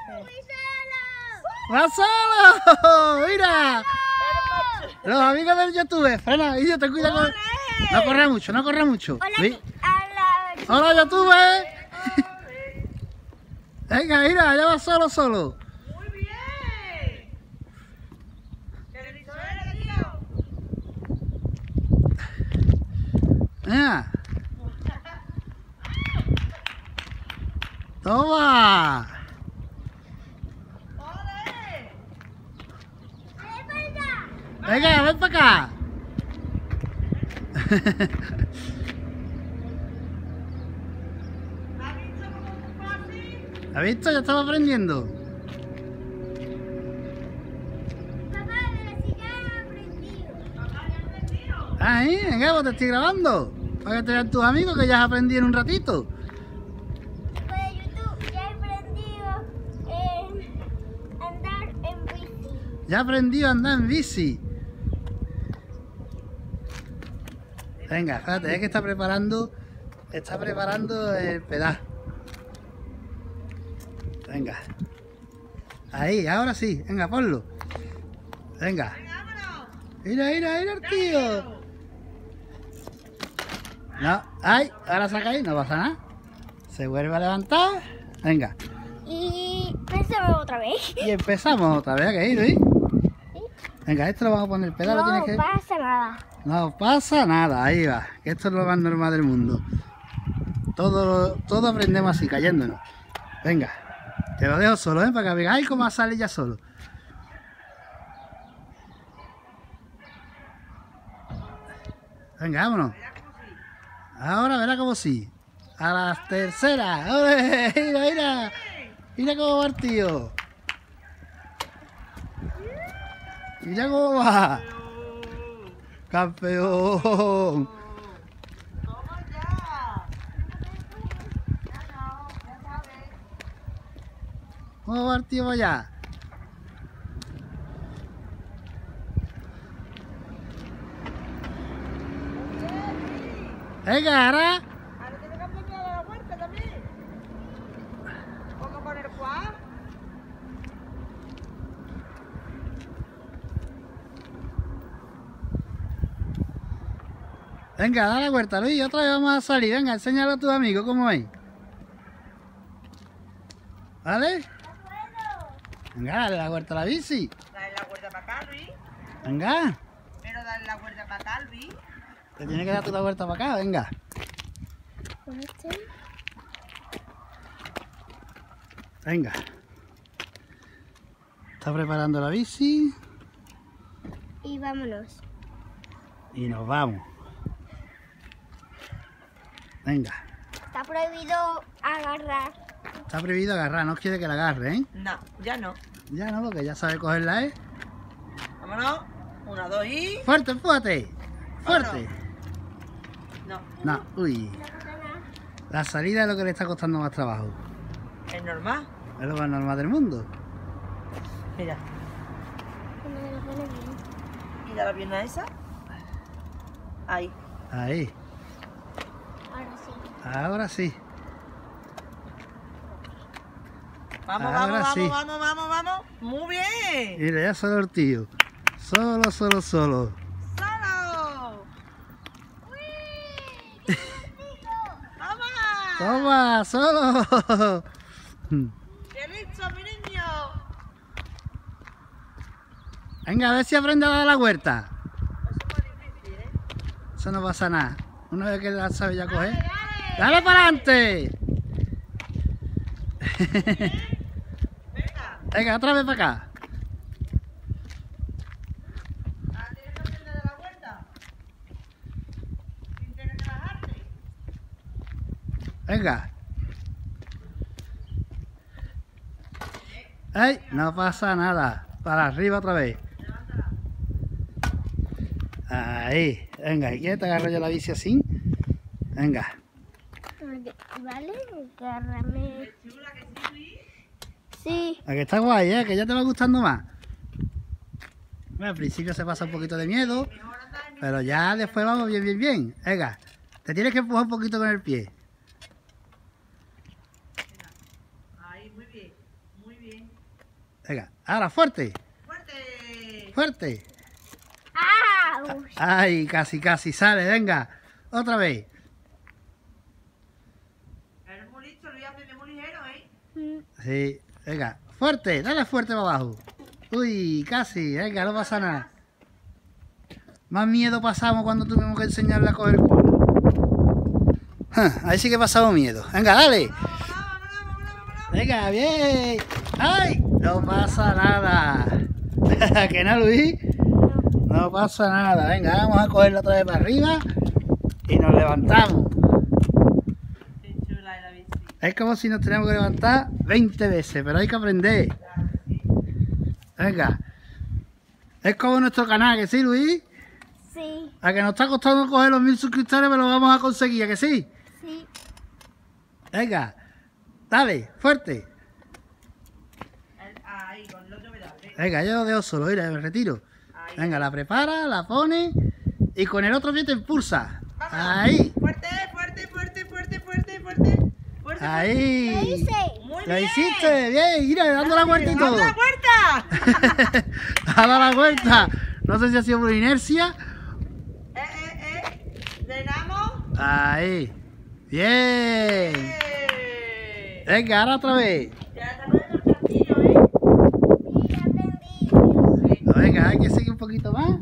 ¡Va solo! ¡Mira! Los amigos del YouTube. Frena, y yo te cuida con... No corre mucho, no corre mucho. ¡Hola, YouTube! Venga, mira, ya va solo, solo. Muy bien. ¿Qué listo eres, tío? Mira. ¡Toma! ¡Ole! Venga, ven para acá. ¿Has visto cómo es fácil? ¿Has visto? Ya estaba aprendiendo. Papá, ya aprendido. Ahí, venga, pues te estoy grabando. Para que te vean tus amigos que ya has aprendido en un ratito. Pues YouTube ya he aprendido a andar en bici. Ya aprendí a andar en bici. Venga, espérate, es que está preparando el pedal. Venga. Ahí, ahora sí. Venga, ponlo. Venga. Vámonos. Mira, mira, mira el tío. No, ay, ahora saca ahí, no pasa nada. Se vuelve a levantar. Venga. Y pensamos otra vez. Y empezamos otra vez a que ir, ¿eh? Venga, esto lo vamos a poner el pedal, lo No tienes que... pasa nada. No pasa nada, ahí va. Que esto es lo más normal del mundo. Todo aprendemos así, cayéndonos. Venga, te lo dejo solo, ¿eh? Para que veáis cómo sale ya solo. Venga, vámonos. Ahora verá como sí. A las terceras. ¡Ole! Mira, mira. Mira cómo va el tío. Mira cómo va. Campeón. Toma ya. Ya no, ya sabes. ¿Cómo va el tío allá? Venga, ahora. Ahora tienes que aprender a dar la vuelta también. ¿Cómo con el quad? Venga, da la vuelta, Luis. Otra vez vamos a salir. Venga, enséñalo a tus amigos cómo veis. ¿Vale? Venga, dale la vuelta a la bici. Dale la vuelta para acá, Luis. Venga. Pero dale la vuelta para acá, Luis. Te tienes que dar tú la vuelta para acá, venga. Venga. Está preparando la bici Y vámonos. y nos vamos. Venga. Está prohibido agarrar. Está prohibido agarrar, no quiere que la agarre, ¿eh? No, ya no. Ya no, porque ya sabe cogerla, ¿eh? Vámonos. 1, 2 y... ¡Fuerte, empújate! ¡Fuerte! No, No, uy. La salida es lo que le está costando más trabajo. es normal. Es lo más normal del mundo. Mira. Cuando me lo pone bien. ¿Y da la pierna esa? Ahí. Ahí. Ahora sí. Ahora sí. Vamos, Ahora vamos, sí. vamos, vamos, vamos, vamos. Muy bien. Mira, ya solo el tío. Solo, solo, solo. ¡Solo! ¡Vamos! ¡Toma! ¡Solo! ¡Qué listo, mi niño! Venga, a ver si aprende a dar la vuelta. Eso es muy difícil, ¿eh? Eso no pasa nada. Una vez que la sabe ya coger. ¡Dale! ¡Dale para adelante! ¡Venga! Venga, otra vez para acá. Ahora tienes que aprender de la vuelta. Sin tener que bajarte. Venga. ¡Ay! No pasa nada. Para arriba otra vez. Ahí. Venga, ¿y quieres te agarro yo la bici así? Venga. ¿Vale? Agárrame. ¡Qué chula que sí, Luis! Sí. A que está guay, ¿eh? Que ya te va gustando más. Bueno, al principio se pasa un poquito de miedo, Mejor andar en pero ya después vamos bien, bien, bien. Venga, te tienes que empujar un poquito con el pie. Ahí, muy bien. Muy bien. Venga, ahora fuerte. Fuerte. Fuerte. ¡Au! Ay, casi, casi sale. Venga, otra vez. Eres muy listo, Luis, aprende muy ligero, ¿eh? Sí, venga, fuerte, dale fuerte para abajo. Uy, casi, venga, no pasa nada. Más miedo pasamos cuando tuvimos que enseñarle a coger culo. Ahí sí que pasamos miedo. Venga, dale. Venga, bien. ¡Ay! No pasa nada. ¿Que no, Luis? No pasa nada. Venga, vamos a cogerlo otra vez para arriba y nos levantamos. Qué chula es la bici. Es como si nos tenemos que levantar 20 veces, pero hay que aprender. Claro que sí. Venga. Es como nuestro canal, ¿que sí, Luis? Sí, A que nos está costando coger los 1000 suscriptores, pero lo vamos a conseguir, ¿a que sí? sí. Venga. Dale, fuerte. Ahí, con el otro pedal. Venga, yo lo dejo solo, mira, me retiro. Ahí. Venga, la prepara, la pone y con el otro pie te impulsa. Vamos. Ahí. Fuerte, fuerte, fuerte, fuerte, fuerte, fuerte. Fuerte. ¿Qué Ahí. hice? Muy Lo bien. hiciste, bien, mira, dando la vuelta y todo. ¡Dando la vuelta! Ha dado la vuelta. No sé si ha sido por inercia. Frenamos. Ahí. Bien. Venga, ahora otra vez. Ya está poniendo el castillo, ¿eh? Sí, aprendí. Sí. Venga, hay que seguir un poquito más.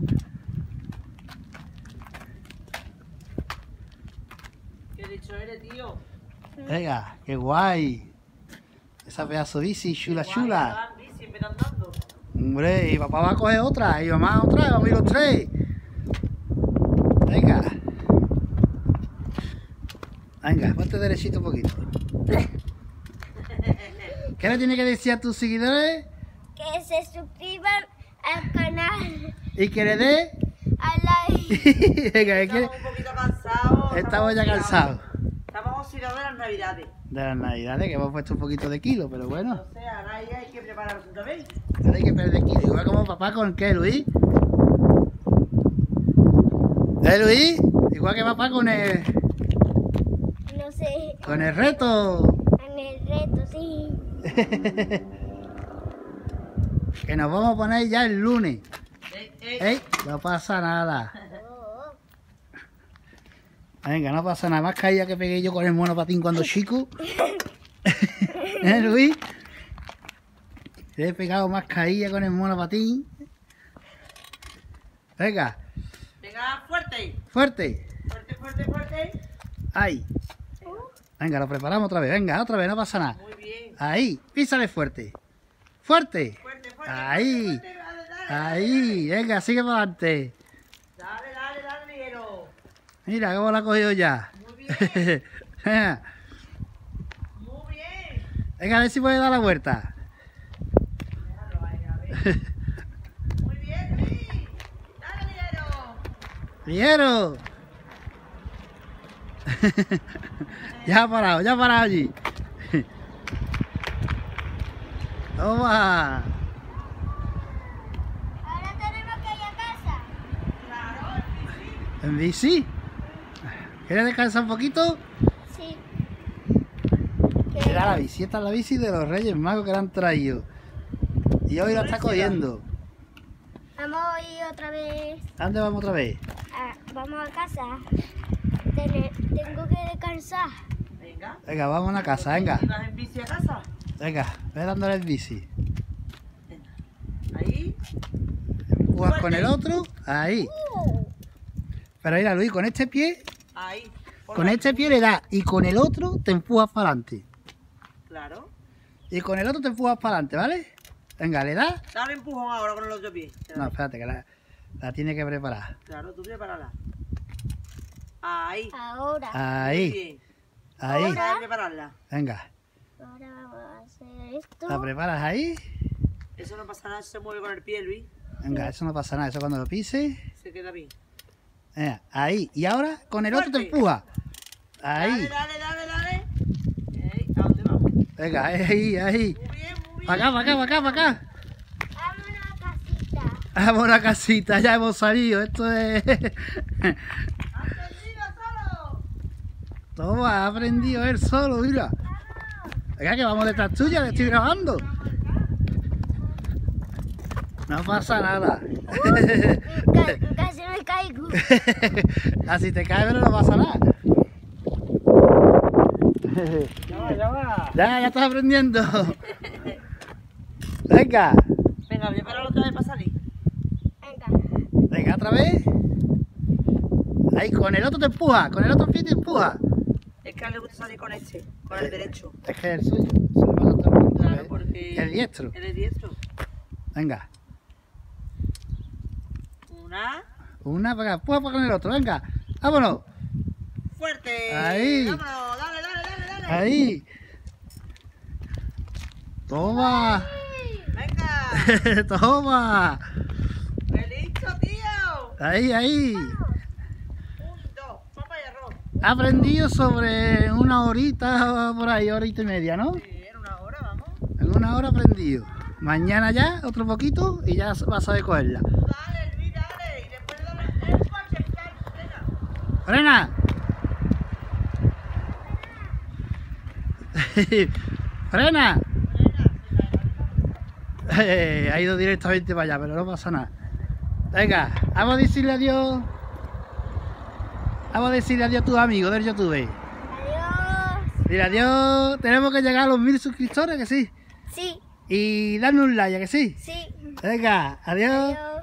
Qué dicho eres, tío. Venga, qué guay. Esa pedazo de bici, chula, chula. Guay, bici, me están dando. Hombre, y papá va a coger otra, y mamá otra, vamos a ir los tres. Venga. Venga, ponte derechito un poquito. ¿Qué le tiene que decir a tus seguidores? Que se suscriban al canal, Y que le dé. al like. Venga, es que Estamos un poquito cansados. estamos ya cansados. Estamos oxidados de las navidades. De las navidades, que hemos puesto un poquito de kilo, pero bueno. O sea, ahora ya hay que prepararse otra vez. Ahora hay que perder kilo. Igual como papá con qué, Luis. Luis? Igual que papá con el No sé, reto. en el reto, sí. Que nos vamos a poner ya el lunes. ¡Ey! ¡Ey! No pasa nada. Oh, Venga, no pasa nada. Más caída que pegué yo con el monopatín cuando chico. Luis? Te he pegado más caída con el monopatín. Venga, Venga, fuerte. fuerte. Fuerte, fuerte, fuerte. Ahí. Venga, lo preparamos otra vez. Venga, otra vez, no pasa nada. Muy bien. Ahí, písale fuerte. Fuerte. Fuerte, fuerte. Ahí. Fuerte, fuerte. Dale, dale. Ahí, venga, sigue para adelante. Dale, dale, dale, liguero. Mira cómo la ha cogido ya. Muy bien. Venga, Muy bien. venga, a ver si puede dar la vuelta. Déjalo ahí, a ver. Muy bien, Luis. Dale, liguero. ¡Ligero! Ya ha parado allí. Toma. ahora tenemos que ir a casa. Claro, sí. ¿En bici? ¿Quieres descansar un poquito? Sí. Mira la bici, esta es la bici de los Reyes Magos que la han traído. Y hoy la está cogiendo. Vamos a ir otra vez. ¿A dónde vamos otra vez? Vamos a casa. Tengo que descansar. Venga. Venga, vamos a la casa, venga. ¿Y vas en bici a casa? Venga, ve dándole el bici. Venga. Ahí. Empujas con el otro, ahí. Pero mira, Luis, con este pie, Ahí. Por con ahí. este pie le das y con el otro te empujas para adelante. Claro. Y con el otro te empujas para adelante, ¿vale? Venga, le das. Dale empujón ahora con el otro pie. No, espérate, que la tiene que preparar. Claro, tú prepárala. Ahí. Ahora. Muy Ahí, bien. ahí. Ahora hay que prepararla. Venga, Ahora vamos a hacer esto. la preparas ahí. Eso no pasa nada, se mueve con el pie, Luis. Venga, eso no pasa nada, eso cuando lo pises. Se queda bien. Venga, ahí. Y ahora con el otro te Fuerte. empujas. Ahí. Dale, dale, dale, dale. Ahí, ¿a dónde vamos? Venga, ahí, ahí. Muy bien, muy bien. Para acá, para acá, para acá, para acá. Vamos a la casita. Vamos a la casita, ya hemos salido. Esto es. ¡Has perdido solo! Toma, ha aprendido él solo, mira. Venga, que vamos detrás tuya, le estoy grabando. No pasa nada. Casi me caigo. Así te caes, pero no pasa nada. Ya va. Ya estás aprendiendo. Venga. Venga, prepáralo otra vez para salir. Venga. Venga, otra vez. Ahí, con el otro te empuja. Con el otro pie te empuja. Es que a él le gusta salir con este, con el derecho. Es que es el suyo. Se lo pasa a todo el mundo. Claro, ¿eh? porque El diestro. él es diestro. Venga. Una. Para acá. Empuja con el otro. Venga. Vámonos. Fuerte. Ahí. Vámonos, dale. Ahí. Toma. Venga. Toma. ¡Qué listo, tío! Ahí. 1, 2, papa y arroz. Ha aprendido sobre una horita por ahí, horita y media, ¿no? Sí, en una hora, vamos. En una hora aprendido. Mañana ya, otro poquito y ya vas a saber cogerla. Dale, Luis, dale. Y después dame el coche, ¡Frena! venga. ¡Frena! Ha ido directamente para allá, pero no pasa nada. Venga, vamos a decirle adiós. Vamos a decirle adiós a tus amigos del YouTube. Adiós. Dile adiós. Tenemos que llegar a los 1000 suscriptores, que sí. Sí, Y darnos un like, que sí. sí. Venga, adiós. Adiós.